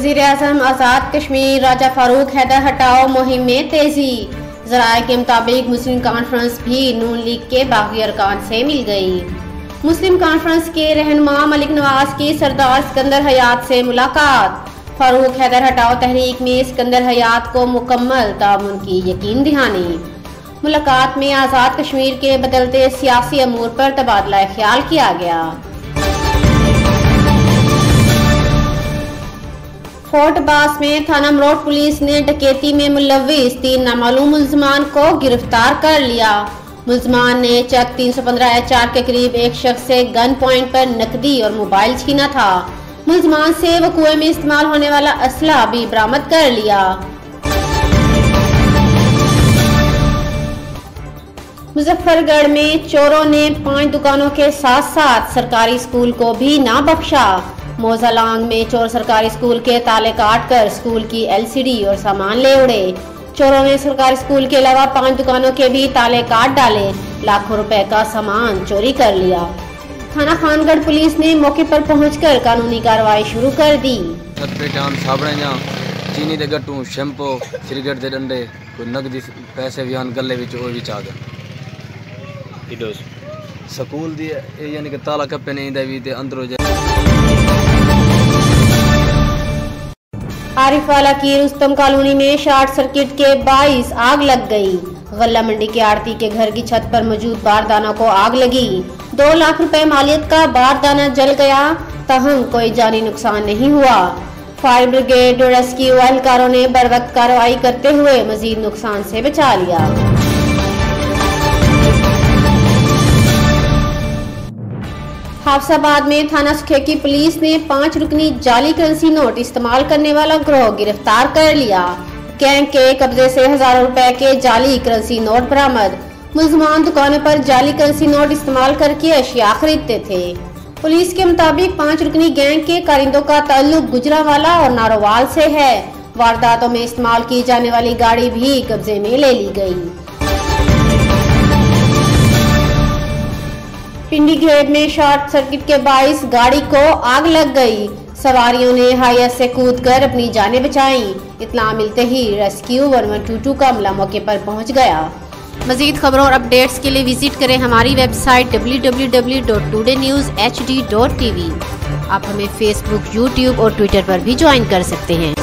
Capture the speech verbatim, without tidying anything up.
वज़ीर-ए-आज़म आज़ाद कश्मीर राजा फारूक हैदर हटाओ मुहिम में तेजी। ज़राए के मुताबिक मुस्लिम कॉन्फ्रेंस भी नून लीग के बागी अरकान से मिल गई। मुस्लिम कॉन्फ्रेंस के रहनुमा मलिक नवाज की सरदार सिकंदर हयात से मुलाकात। फारूक हैदर हटाओ तहरीक में सिकंदर हयात को मुकम्मल ताउन की यकीन दहानी। मुलाकात में आज़ाद कश्मीर के बदलते सियासी अमूर पर तबादला ख्याल किया गया। फोर्ट बास में थाना मरोट पुलिस ने डकैती में मुलव्विस तीन नामालूम मुल्ज़मान को गिरफ्तार कर लिया। मुल्ज़मान ने चक तीन सौ पंद्रह एच आर के करीब एक शख्स से गन पॉइंट पर नकदी और मोबाइल छीना था। मुल्ज़मान से वक़ूए में इस्तेमाल होने वाला असला भी बरामद कर लिया। मुजफ्फरगढ़ में चोरों ने पांच दुकानों के साथ साथ सरकारी स्कूल को भी ना बख्शा। मोजालांग में चोर सरकारी स्कूल के ताले काट कर स्कूल की एल सी डी और सामान ले उड़े। चोरों ने सरकारी स्कूल के अलावा पांच दुकानों के भी ताले काट डाले, लाखों रुपए का सामान चोरी कर लिया। थाना खानगढ़ पुलिस ने मौके पर पहुंचकर कानूनी कार्रवाई शुरू कर दी। चीनी दे गट्टू, शैम्पू, सिगरेट दे डंडे, कोई नकदी पैसे भी आन गले विच ओह विच आ गए। स्कूल दी यानी कि ताला कप्पे नहीं दे भी ते अंदरों आरिफवाला की रुस्तम कॉलोनी में शॉर्ट सर्किट के बाईस आग लग गई। गल्ला मंडी के आड़ती के घर की छत पर मौजूद बारदाना को आग लगी। दो लाख रुपए मालियत का बारदाना जल गया, तहम कोई जानी नुकसान नहीं हुआ। फायर ब्रिगेड और रेस्क्यू एहलकारों ने बर वक्त कार्रवाई करते हुए मजीद नुकसान से बचा लिया। हाफसाबाद में थाना सुखे की पुलिस ने पांच रुकनी जाली करेंसी नोट इस्तेमाल करने वाला गिरोह गिरफ्तार कर लिया। गैंग के कब्जे से हजारों रुपए के जाली करेंसी नोट बरामद। मुल्ज़मान दुकानों पर जाली करेंसी नोट इस्तेमाल करके अशिया खरीदते थे। पुलिस के मुताबिक पांच रुकनी गैंग के कारिंदों का ताल्लुक गुजरावाला और नारोवाल से है। वारदातों में इस्तेमाल की जाने वाली गाड़ी भी कब्जे में ले ली गई। पिंडी घेर में शॉर्ट सर्किट के बाईस गाड़ी को आग लग गई। सवारियों ने हाईएस से कूदकर अपनी जानें बचाई। इत्तला मिलते ही rescue one one two two का अमला मौके पर पहुंच गया। मजीद खबरों और अपडेट्स के लिए विजिट करें हमारी website W W W dot today news H D dot T V. आप हमें फेसबुक, यूट्यूब और ट्विटर पर भी ज्वाइन कर सकते हैं।